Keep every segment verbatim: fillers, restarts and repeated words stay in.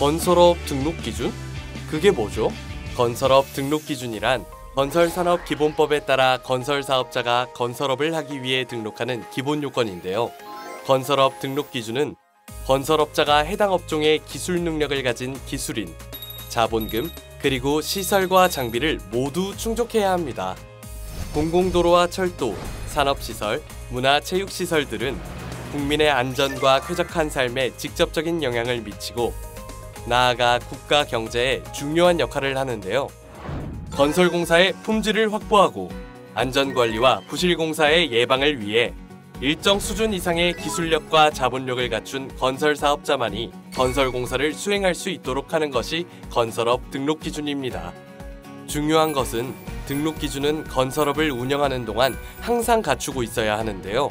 건설업 등록기준? 그게 뭐죠? 건설업 등록기준이란 건설산업기본법에 따라 건설사업자가 건설업을 하기 위해 등록하는 기본 요건인데요. 건설업 등록기준은 건설업자가 해당 업종의 기술 능력을 가진 기술인, 자본금, 그리고 시설과 장비를 모두 충족해야 합니다. 공공도로와 철도, 산업시설, 문화체육시설들은 국민의 안전과 쾌적한 삶에 직접적인 영향을 미치고 나아가 국가 경제에 중요한 역할을 하는데요. 건설공사의 품질을 확보하고 안전관리와 부실공사의 예방을 위해 일정 수준 이상의 기술력과 자본력을 갖춘 건설사업자만이 건설공사를 수행할 수 있도록 하는 것이 건설업 등록기준입니다. 중요한 것은 등록기준은 건설업을 운영하는 동안 항상 갖추고 있어야 하는데요.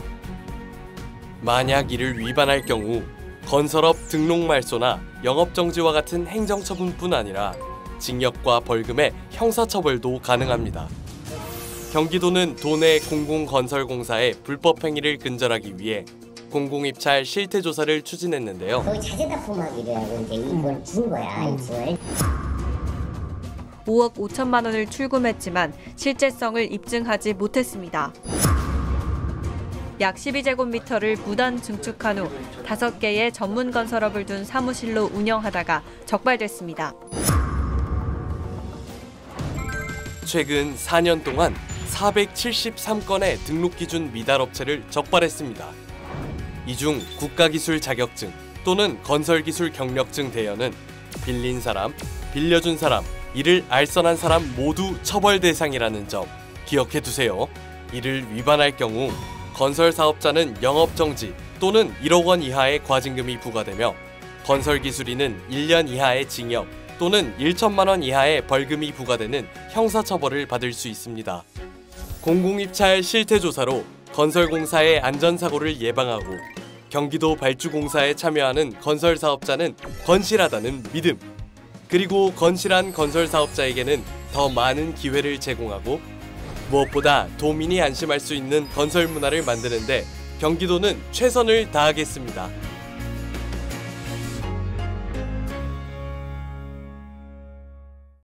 만약 이를 위반할 경우 건설업 등록 말소나 영업정지와 같은 행정처분뿐 아니라 징역과 벌금의 형사처벌도 가능합니다. 경기도는 도내 공공건설공사의 불법 행위를 근절하기 위해 공공입찰 실태조사를 추진했는데요. 거기 자재납품하기라고 이제 이걸 준 거야, 이걸. 오억 오천만 원을 출금했지만 실제성을 입증하지 못했습니다. 약 십이 제곱미터를 무단 증축한 후 다섯 개의 전문 건설업을 둔 사무실로 운영하다가 적발됐습니다. 최근 사 년 동안 사백칠십삼 건의 등록기준 미달업체를 적발했습니다. 이 중 국가기술 자격증 또는 건설기술 경력증 대여는 빌린 사람, 빌려준 사람, 이를 알선한 사람 모두 처벌 대상이라는 점 기억해두세요. 이를 위반할 경우 건설사업자는 영업정지 또는 일억 원 이하의 과징금이 부과되며 건설기술인은 일 년 이하의 징역 또는 천만 원 이하의 벌금이 부과되는 형사처벌을 받을 수 있습니다. 공공입찰 실태조사로 건설공사의 안전사고를 예방하고 경기도 발주공사에 참여하는 건설사업자는 건실하다는 믿음, 그리고 건실한 건설사업자에게는 더 많은 기회를 제공하고 무엇보다 도민이 안심할 수 있는 건설 문화를 만드는 데 경기도는 최선을 다하겠습니다.